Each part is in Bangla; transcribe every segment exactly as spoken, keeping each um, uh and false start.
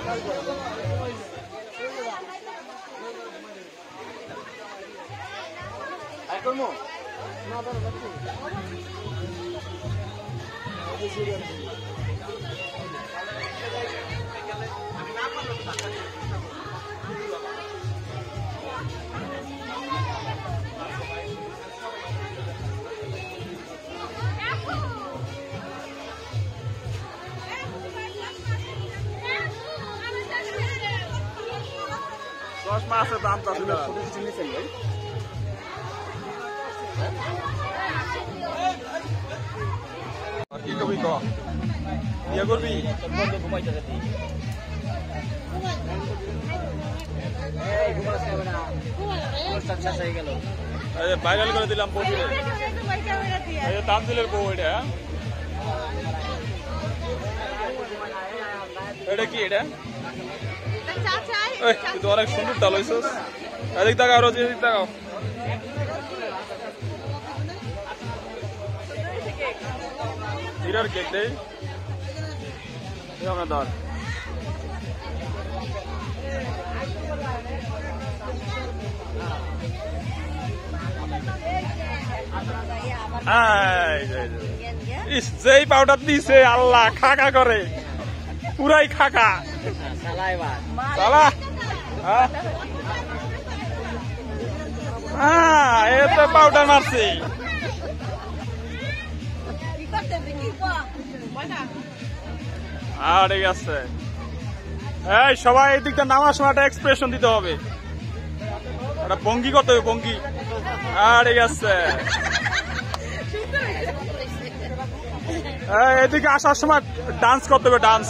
দশ মাসের দাম তো আসলে আর কি কবি ক ইয়ে করবি ভাইরাল করে দিলাম তানজিলের বউ এটা এটা কি এটা তুই অনেক সুন্দর ডাল হয়েছিস এদিক তাকাও আরো এদিক তাকাও হিরার কেক দেই আমরা ধর যেই পাউডার দিছে আল্লাহ খাকা করে পুরাই খাকা চালা এ তো পাউডার মারছি ঠিক আছে এই সবাই এই দিকটা নামার সময় একটা এক্সপ্রেশন দিতে হবে একটা ভঙ্গি করতে হবে ভঙ্গি ঠিক আছে এদিকে আসার সময় ডান্স করতে হবে ডান্স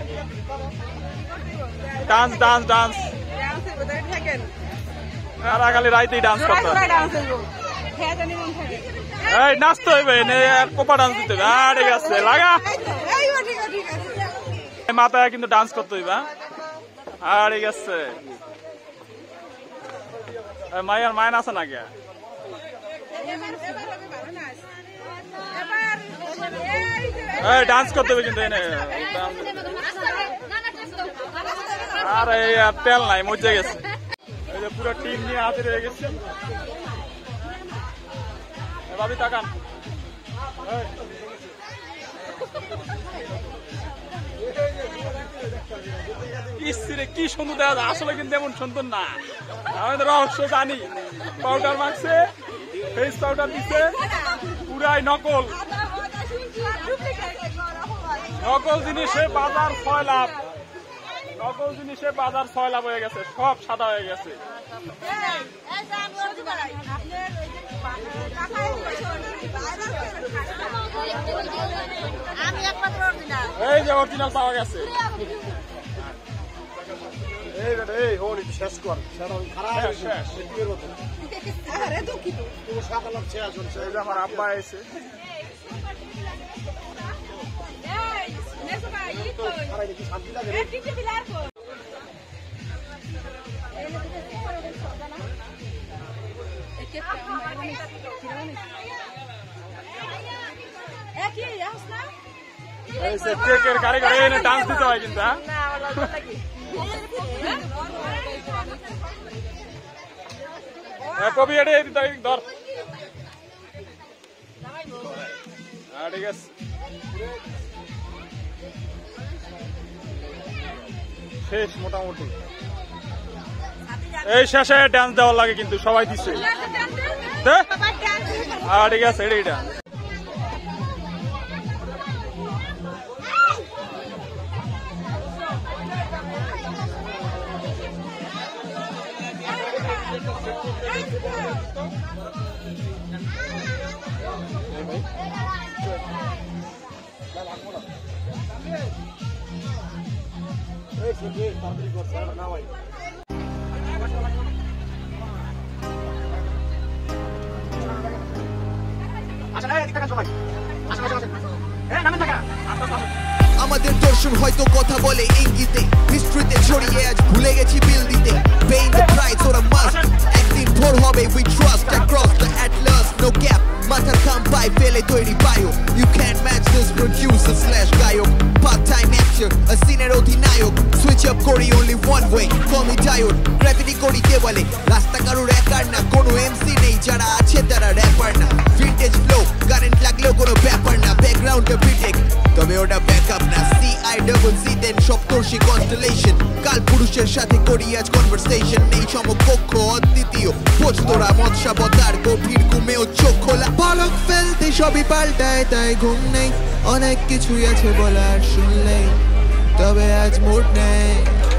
ডান্স ডান্স ডান্স খালি রাইতেই ডান্স করতে হবে এই নাচতে হইবে কোপা ডান্স দিতে হবে ঠিক আছে লাগা মাথায় কিন্তু ডান্স করতে হইবে ঠিক আছে মায়ের মায়ের আছে না কে ডান্স করতে হবে কিন্তু এনে আরে তেল নাই মজে গেছে এই যে পুরো টিম নিয়ে হাজির হয়ে গেছে ভাবি তাকান কি সুন্দর দেখা যায় আসলে কিন্তু এমন সুন্দর না আমাদের রহস্য জানি পাউডার মাখছে ফেস পাউডার দিচ্ছে পুরাই নকল নকল জিনিসে বাজার ছয় লাভ নকল জিনিসে বাজার ছয় লাভ হয়ে গেছে সব সাদা হয়ে গেছে এই যে অরিজিনাল পাওয়া গেছে শেষ কর আমার আব্বা এসে কারিগর এনে ডান্স দিতে হয় কিন্তু কবি এড়ে ধর ঠিক আছে শেষ মোটামুটি এই শেষে ডান্স দেওয়ার লাগে কিন্তু সবাই দিচ্ছে ঠিক আছে এটা আমাদের দর্শন হয়তো কথা বলে ইঙ্গিতে হিস্ট্রিতে ছড়িয়ে আজ ভুলে গেছি বিল দিতে paying the price or a must একদিন ভোর হবে we trust across the atlas no gap মাথার কাম পাই ফেলে তৈরি বায়ো you can't match this producer slash গায়ক part time actor a scenario অধিনায়ক সুইচ আপ করি only one way call me tired gravity করি দেওয়ালে রাস্তা কারোর একার না কোনো এমসি নেই যারা আছে তারা র্যাপার না ভিন্টেজ ফ্লো কারেন্ট লাগলেও কোনো ব্যাপার না ব্যাকগ্রাউন্ডে বিটেক তবে ওটা ব্যাকআপ না C I double C then Saptarshi constellation কাল পুরুষের সাথে করি আজ কনভারসেশন নেই সমকক্ষ অদ্বিতীয় বোঝ তোরা মৎস্যাবতার গভীর ঘুমেও চোখ খোলা পলক ফেলতে সবই পাল্টায় তাই ঘুম নেই অনেক কিছুই আছে বলার শুনলেই তবে আজ মুড নেই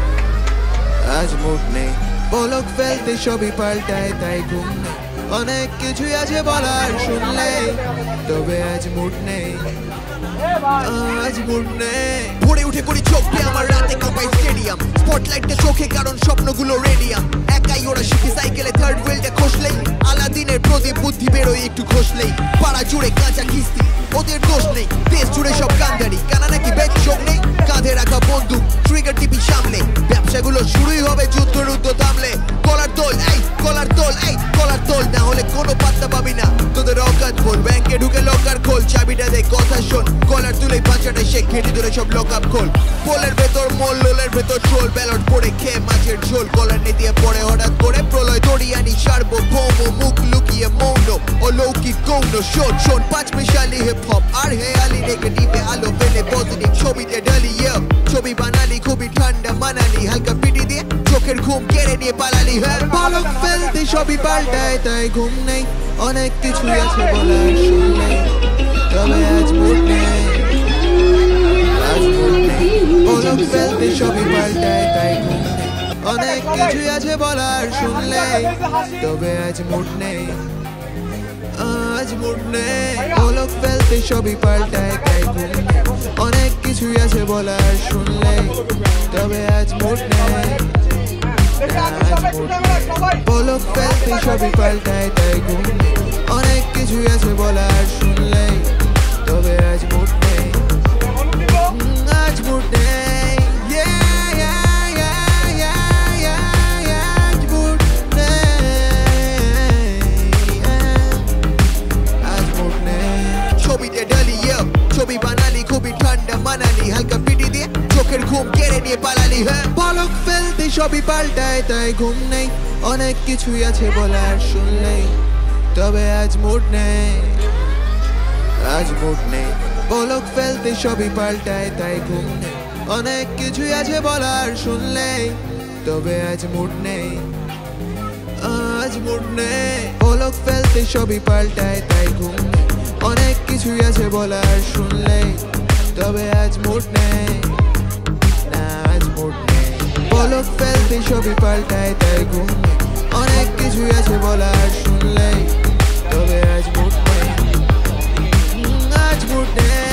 আজ মুড নেই পলক ফেলতে সবই পাল্টায় তাই ঘুম নেই অনেক কিছুই আছে বলার শুনলেই তবে আজ মুড নেই আজ মুড নেই ভোরে উঠে করি চোখ পে আমার রাতে কাঁপাই স্টেডিয়াম স্পটলাইটটা চোখে কারণ স্বপ্নগুলো রেডিয়াম একাই ওরা শিখে সাইকেলে থার্ড হুইলটা খসলেই আলাদিনের প্রদীপ বুদ্ধি বেরোয় একটু খসলেই পাড়া জুড়ে কাঁচা কিস্তি ওদের দোষ নেই দেশ জুড়ে সব কান্দারি কানা নাকি বেচ চোখ নেই কাঁধে রাখা বন্দুক ট্রিগার টিপি সামলে ব্যবসাগুলো শুরুই হবে যুদ্ধ রুদ্ধ থামলে কলার তোল এই কলার তোল এই কলার তোল না হলে কোনো পাত্তা পাবি না তোদের অকাত বল ব্যাংকে ঢুকে লকার খোল চাবিটা দে কথা শোন কলার তুলেই বাচ্চাটা সে ঘেটে ধরে সব লক আপ খোল পোলের ভেতর মোল লোলের ভেতর ট্রোল ব্যালট পড়ে খেয়ে মাছের ঝোল কলার নে দিয়ে পড়ে হঠাৎ করে প্রলয় দড়িয়ানি সার্বভৌম মুখ লুকিয়ে মৌন অলৌকিক গৌণ শোন শোন পাঁচ মিশালি হিপ হপ আর হেয়ালি নেগেটিভে আলো ফেলে পজিটিভ ছবিতে ঢালি ছবি বানালি খুবই ঠান্ডা মানালি হালকা পিটি দিয়ে চোখের ঘুম কেড়ে নিয়ে পালালি হ্যাঁ পলক ফেলতে সবই পাল্টায় তাই ঘুম নেই অনেক কিছু আছে বলার শুনলেই তবে আজ মুড নেই আজ মুড নেই পলক ফেলতে সবই পাল্টায় তাই ঘুম নেই অনেক কিছু আছে বলার শুনলেই তবে আজ মুড নেই আজ মুড নেই পলক ফেলতে সবই পাল্টায় তাই ঘুম নেই অনেক কিছুই আছে বলার শুনলেই তবে আজ মুড নেই পলক ফেলতে সবই পাল্টায় তাই ঘুম নেই অনেক কিছুই আছে বলার শুনলেই তবে আজ মুড নেই আজ মুড নেই ছবিতে ঢালি ছবি বানালি খুবই ঠান্ডা মানালি হালকা পিটি দিয়ে চোখের ঘুম কেড়ে নিয়ে পালালি হ্যাঁ পলক ফেলতে সবই পাল্টায় তাই ঘুম নেই অনেক কিছুই আছে বলার শুনলেই তবে আজ মুড নেই আজ মুড নেই পলক ফেলতে সবই পাল্টায় তাই ঘুম নেই অনেক কিছুই আছে বলার শুনলেই তবে আজ মুড নেই আজ মুড নেই পলক ফেলতে সবই পাল্টায় তাই ঘুম নেই অনেক কিছুই আছে বলার শুনলেই তবে আজ মুড নেই না আজ মুড নেই পলক ফেলতে সবই পাল্টায় তাই ঘুম নেই অনেক কিছুই আছে বলার শুনলেই তবে আজ মুড নেই আজ মুড নেই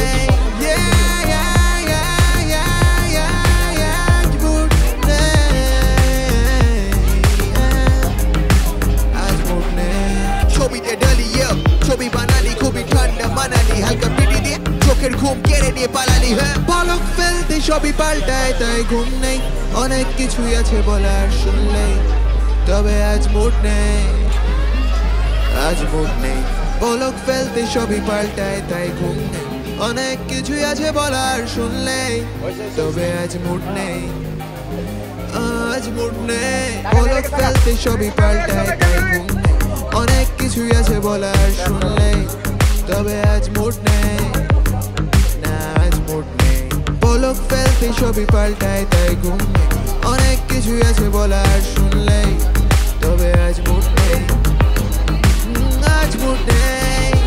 ছবিতে ঢালি ছবি বানালি খুবই ঠান্ডা মানালি হালকা পিটি দিয়ে চোখের ঘুম কেড়ে নিয়ে পালালি হ্যাঁ পলক ফেলতে সবই পাল্টায় তাই ঘুম নেই অনেক কিছুই আছে বলার শুনলেই তবে আজ মুড নেই আজ মুড নেই পলক ফেলতে সবই পাল্টায় তাই ঘুম নেই অনেক কিছুই আছে বলার শুনলেই তবে আজ মুড নেই আজ মুড নেই পলক ফেলতে সবই পাল্টায় তাই ঘুম নেই অনেক কিছুই আছে বলার শুনলেই তবে আজ মুড নেই না আজ মুড নেই পলক ফেলতে সবই পাল্টায় তাই ঘুম নেই অনেক কিছুই আছে বলার শুনলেই তবে আজ মুড নেই আজ মুড নেই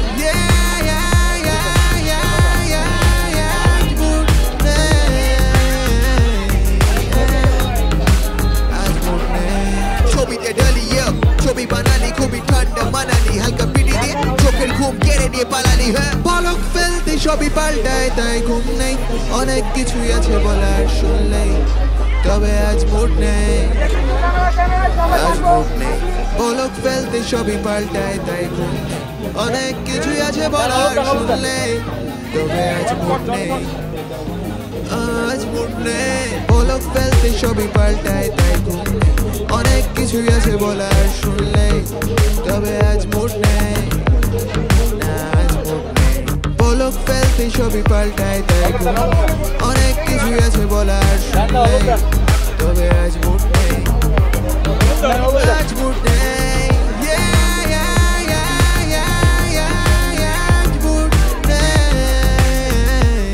ছবিতে ঢালি ছবি বানালি খুবই ঠান্ডা মানালি হালকা পিটি দিয়ে চোখের ঘুম কেড়ে নিয়ে পালালি হ্যাঁ পলক ফেলতে সবই পাল্টায় তাই ঘুম নেই অনেক কিছুই আছে বলার শুনলেই তবে আজ মুড নেই আজ মুড নেই পলক ফেলতে সবই পাল্টায় তাই ঘুম নেই অনেক কিছুই আছে বলার শুনলেই তবে আজ মুড নেই আজ মুড নেই পলক ফেলতে সবই পাল্টায় তাই ঘুম নেই অনেক কিছুই আছে বলার শুনলেই তবে আজ মুড নেই না আজ মুড নেই পলক ফেলতে সবই পাল্টায় তাই ঘুম নেই। অনেক কিছুই আছে বলার শুনলে তবে আজ মুড নেই, আজ মুড নেই, yeah, yeah, yeah, yeah, yeah, yeah, আজ মুড নেই,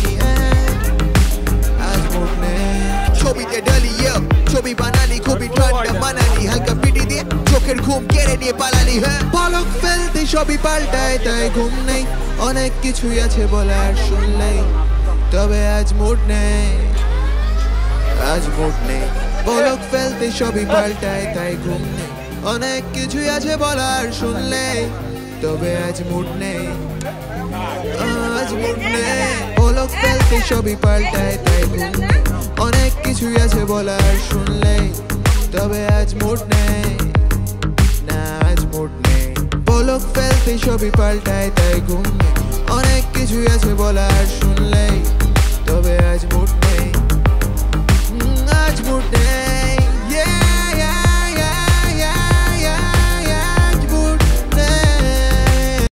আজ মুড নেই। ছবিতে ডালি ছবি বানালি খুবই ঠান্ডা মানালি হালকা পিটি দিয়ে চোখের ঘুম কেড়ে নিয়ে পালালি। হ্যাঁ পলক ফেলতে সবই পাল্টায় তাই ঘুম নেই। অনেক কিছুই আছে বলার শুনলেই তবে আজ মুড নেই, আজ মুড নেই। পলক ফেলতে সবই পাল্টায় তাই ঘুম নেই। অনেক কিছুই আছে বলার শুনলেই তবে আজ মুড নেই, আজ মুড নেই। পলক ফেলতে সবই পাল্টায় তাই ঘুম নেই। অনেক কিছুই আছে বলার শুনলেই তবে আজ মুড নেই, না আজ মুড নেই। পলক ফেলতে সবই পাল্টায় তাই ঘুম নেই। অনেক কিছুই আছে বলার শুনলেই তবে আজ মুড নেই।